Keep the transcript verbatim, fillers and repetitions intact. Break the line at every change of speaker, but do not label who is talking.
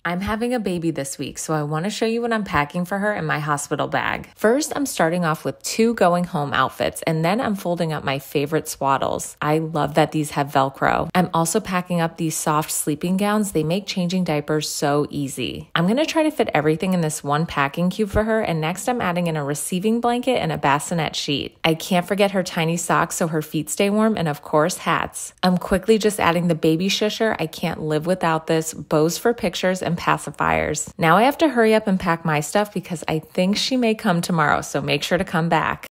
I'm having a baby this week, so I want to show you what I'm packing for her in my hospital bag. First, I'm starting off with two going home outfits, and then I'm folding up my favorite swaddles. I love that these have Velcro. I'm also packing up these soft sleeping gowns. They make changing diapers so easy. I'm going to try to fit everything in this one packing cube for her, and next I'm adding in a receiving blanket and a bassinet sheet. I can't forget her tiny socks so her feet stay warm, and of course, hats. I'm quickly just adding the baby shusher. I can't live without this, bows for pictures, and pacifiers. Now I have to hurry up and pack my stuff because I think she may come tomorrow, so make sure to come back.